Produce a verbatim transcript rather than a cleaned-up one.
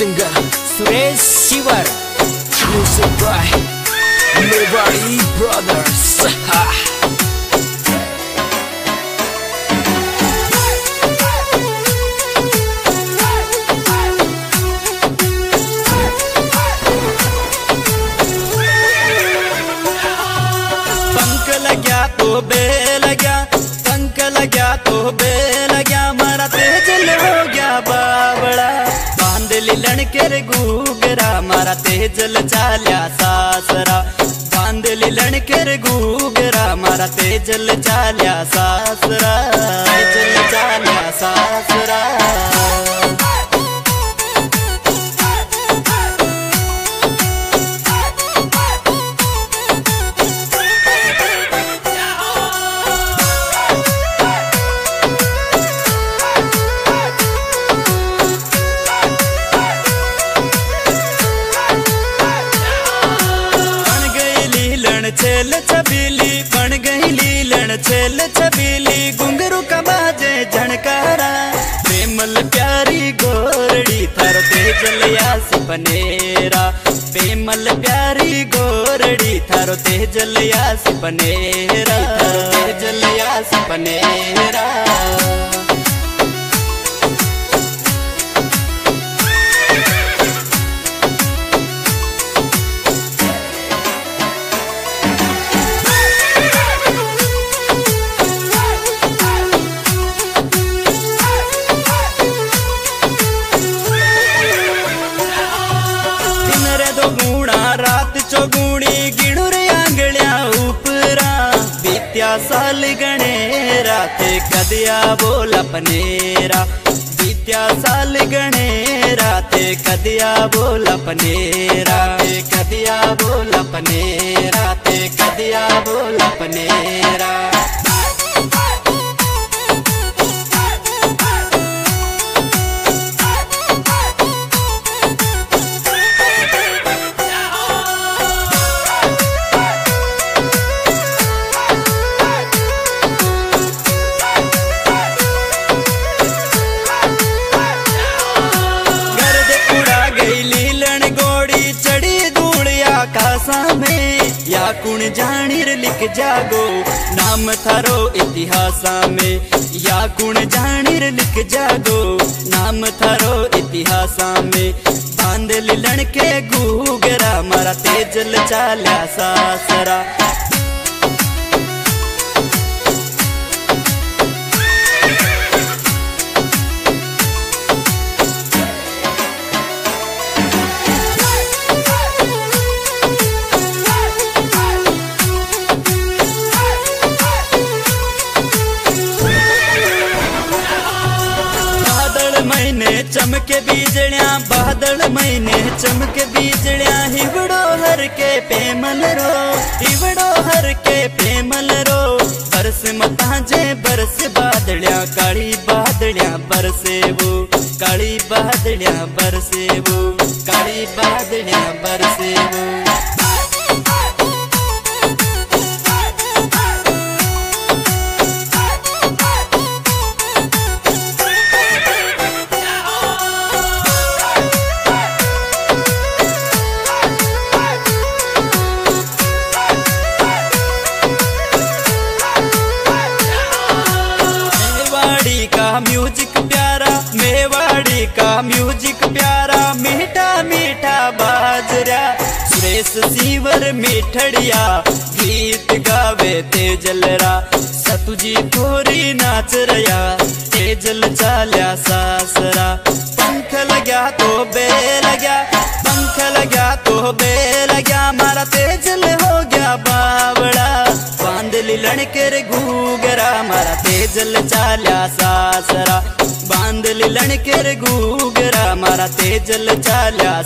singer Suresh Shivar, music by Mewari Brothers. पंख लग्या तो बे लग्या, पंख लग्या तो बे लग्या, मारा तेजल हो गया बावड़ा। बांध लीलन के गुगरा, मारा तेजल चाल्या सासरा। बांध लीलन के गुगरा, मारा तेजल चाल्या सासरा। तेजल चाल्या सासरा। छेल छबीली बन गई लीलन, छेल छबीली घुंघरू का बाजे झनकारा। बेमल प्यारी गोरड़ी थारो तेजल यास बनेरा। बेमल प्यारी गोरड़ी थारो तेजल यास बनेरा। थारो तेजल यास बनेरा। रात चौगुणी गिणुर आंगलिया ऊपरा। बीत्या साल गणे राते कदिया बोला पनेरा। बीत्या साल गणे राते कदिया बोला पनेरा। कदिया बोला पनेरा। ते कदिया बोला पनेरा। या कुण जानिर लिख जागो नाम थारो इतिहासा में। या कुण जानिर लिख जागो नाम थारो इतिहासा में। बांध लीलन के गुगरा, मारा तेजल चाल्या सासरा। चमके बीजड़िया बादल महीने चमके बीजड़िया। हिवड़ो हर के पेमल रो, हिवड़ो हर के पेमल रो। बरस मताजे बरस बादलिया, काली बादलिया बरसे वो। काली बादलिया बरसे वो। काली बादलिया बरसे वो। म्यूजिक प्यारा, मेवाड़ी का म्यूजिक प्यारा। मीठा मीठा बाजरा सुरेश शिवर मिठड़िया। गीत गावे तेजलरा, सतुजी थोरी नाच रया। तेजल चाल्या सासरा। पंख लग्या तो बे लग्या, पंख लग्या तो बे लग्या, मारा तेजल हो गया बावड़ा। बांध लीलन के गुगरा, मारा तेजल चाल्या सासरा। बांध लीलन के गुगरा, मारा तेजल चाल्या